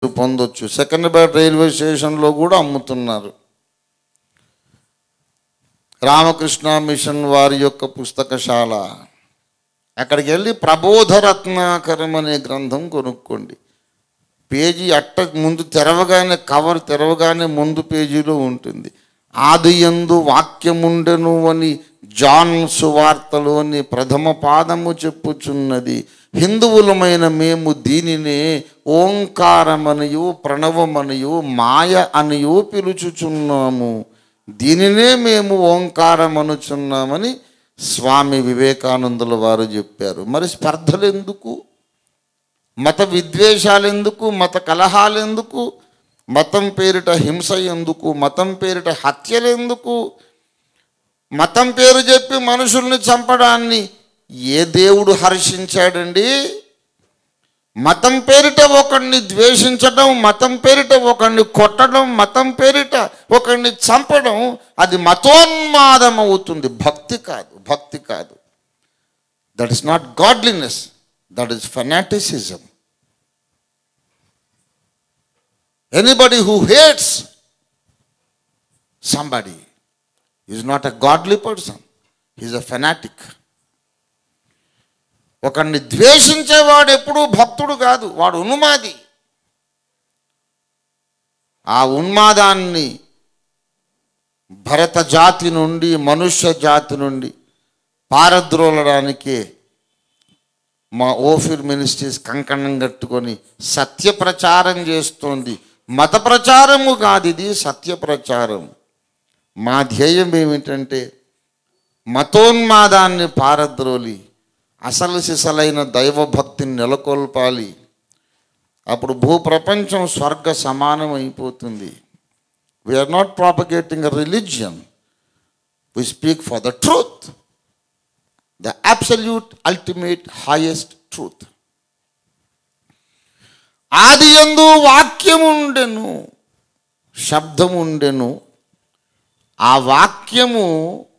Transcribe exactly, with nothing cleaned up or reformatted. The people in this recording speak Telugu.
పొందొచ్చు. సెకండ్రాబాద్ రైల్వే స్టేషన్లో కూడా అమ్ముతున్నారు. రామకృష్ణ మిషన్ వారి యొక్క పుస్తకశాల, అక్కడికి వెళ్ళి ప్రబోధరత్నాకరం అనే గ్రంథం కొనుక్కోండి. పేజీ అట్ట ముందు తెరవగానే, కవర్ తెరవగానే ముందు పేజీలో ఉంటుంది, ఆదియందు వాక్యముండెను అని జాన్ సువార్తలోని ప్రథమ పాదము చెప్పుచున్నది. హిందువులమైన మేము దీనినే ఓంకారమనియు ప్రణవమనియు మాయ అనియు పిలుచుచున్నాము. దీనినే మేము ఓంకారం అనుచున్నామని స్వామి వివేకానందుల వారు చెప్పారు. మరి స్పర్ధలు ఎందుకు? మత విద్వేషాలు ఎందుకు? మత కలహాలు ఎందుకు? మతం పేరిట హింస ఎందుకు? మతం పేరిట హత్యలు ఎందుకు? మతం పేరు చెప్పి మనుషుల్ని చంపడాన్ని ఏ దేవుడు హర్షించాడండి? మతం పేరిట ఒకడిని ద్వేషించడం, మతం పేరిట ఒకడిని కొట్టడం, మతం పేరిట ఒకడిని చంపడం, అది మతోన్మాదం అవుతుంది. భక్తి కాదు, భక్తి కాదు. That is not godliness, that is fanaticism. Anybody who hates somebody is not a godly person, is a fanatic. ఒకడిని ద్వేషించేవాడు ఎప్పుడూ భక్తుడు కాదు, వాడు ఉన్మాది. ఆ ఉన్మాదాన్ని భరత జాతి నుండి, మనుష్య జాతి నుండి పారద్రోలడానికే మా ఓఫిర్ మినిస్ట్రీస్ కంకణం కట్టుకొని సత్య ప్రచారం చేస్తోంది. మత ప్రచారము కాదు, ఇది సత్య ప్రచారం. మా ధ్యేయం ఏమిటంటే మతోన్మాదాన్ని పారద్రోలి అసలు సిసలైన దైవభక్తిని నెలకొల్పాలి. అప్పుడు భూప్రపంచం స్వర్గ సమానం అయిపోతుంది. We are not propagating a religion, we speak for the truth, the absolute ultimate highest truth. ఆది యందు వాక్యముండెను, శబ్దముండెను. ఆ వాక్యము